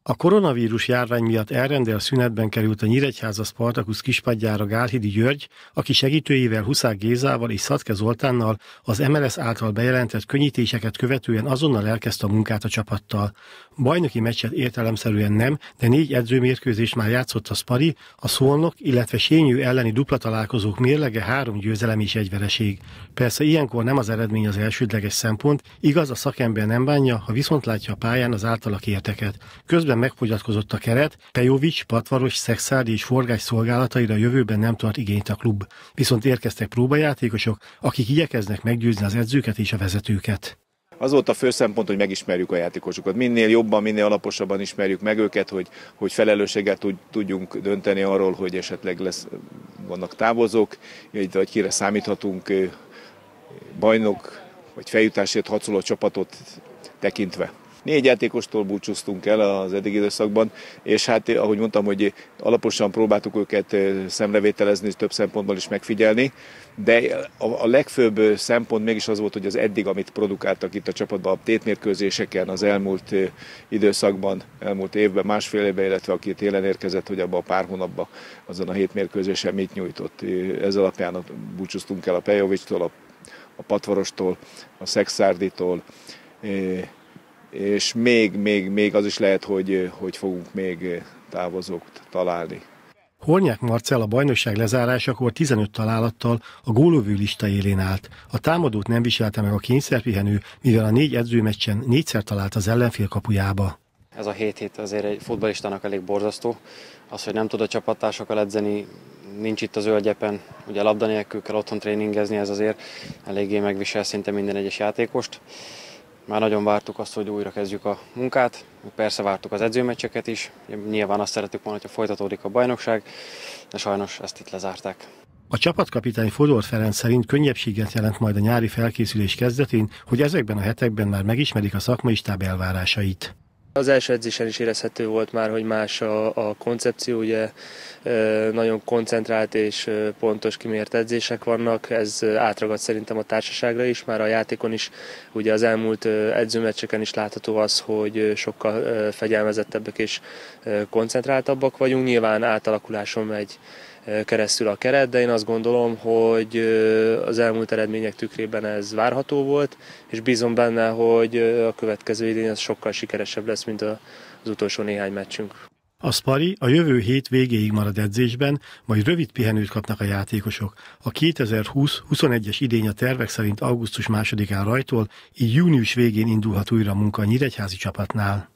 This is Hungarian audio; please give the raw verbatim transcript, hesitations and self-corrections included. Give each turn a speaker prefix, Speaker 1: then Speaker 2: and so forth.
Speaker 1: A koronavírus járvány miatt elrendelt szünetben került a Nyíregyháza Spartacus kispadjára Gálhidi György, aki segítőivel Huszák Gézával és Szatke Zoltánnal az em el es által bejelentett könnyítéseket követően azonnal elkezdte a munkát a csapattal. Bajnoki meccset értelemszerűen nem, de négy edzőmérkőzést már játszott a Spari, a Szolnok, illetve Sényő elleni dupla találkozók mérlege három győzelem és egy vereség. Persze ilyenkor nem az eredmény az elsődleges szempont, igaz, a szakember nem bánja, ha viszont látja a pályán az általa kérteket. Közben megfogyatkozott a keret, Pejovics, Patvaros, Szexárdi és Forgás szolgálataira a jövőben nem tart igényt a klub. Viszont érkeztek próbajátékosok, akik igyekeznek meggyőzni az edzőket és a vezetőket.
Speaker 2: Az volt a fő szempont, hogy megismerjük a játékosokat. Minél jobban, minél alaposabban ismerjük meg őket, hogy, hogy felelősséggel tudjunk dönteni arról, hogy esetleg lesz, vannak távozók, vagy kire számíthatunk bajnok vagy feljutásért harcoló csapatot tekintve. Négy játékostól búcsúztunk el az eddigi időszakban, és hát ahogy mondtam, hogy alaposan próbáltuk őket szemrevételezni, több szempontból is megfigyelni, de a legfőbb szempont mégis az volt, hogy az eddig, amit produkáltak itt a csapatban, a tétmérkőzéseken az elmúlt időszakban, elmúlt évben, másfél évben, illetve aki télen érkezett, hogy abban a pár hónapban azon a hét mérkőzésen mit nyújtott. Ez alapján búcsúztunk el a Pejovicstól, a, a Patvarostól, a Szexárditól, és még, még, még az is lehet, hogy, hogy fogunk még távozókat találni.
Speaker 1: Hornyák Marcell a bajnokság lezárásakor tizenöt találattal a gólövő lista élén állt. A támadót nem viselte meg a kényszerpihenő, mivel a négy edzőmeccsen négyszer talált az ellenfél kapujába.
Speaker 3: Ez a hét hét azért egy futballistának elég borzasztó. Az, hogy nem tud a csapattársakkal edzeni, nincs itt a zöldgyepen, ugye labda nélkül kell otthon tréningezni, ez azért eléggé megvisel szinte minden egyes játékost. Már nagyon vártuk azt, hogy újra kezdjük a munkát, persze vártuk az edzőmeccseket is, nyilván azt szerettük volna, hogyha folytatódik a bajnokság, de sajnos ezt itt lezárták.
Speaker 1: A csapatkapitány Fodor Ferenc szerint könnyebbséget jelent majd a nyári felkészülés kezdetén, hogy ezekben a hetekben már megismerik a szakmai stáb elvárásait.
Speaker 4: Az első edzésen is érezhető volt már, hogy más a, a koncepció, ugye nagyon koncentrált és pontos kimért edzések vannak, ez átragad szerintem a társaságra is, már a játékon is, ugye az elmúlt edzőmeccseken is látható az, hogy sokkal fegyelmezettebbek és koncentráltabbak vagyunk, nyilván átalakuláson megy keresztül a keret, de én azt gondolom, hogy az elmúlt eredmények tükrében ez várható volt, és bízom benne, hogy a következő idén ez sokkal sikeresebb lesz, mint az utolsó néhány meccsünk.
Speaker 1: A Spari a jövő hét végéig marad edzésben, majd rövid pihenőt kapnak a játékosok. A kétezer-húsz huszonegyes idény a tervek szerint augusztus másodikán rajtol, így június végén indulhat újra a munka a nyíregyházi csapatnál.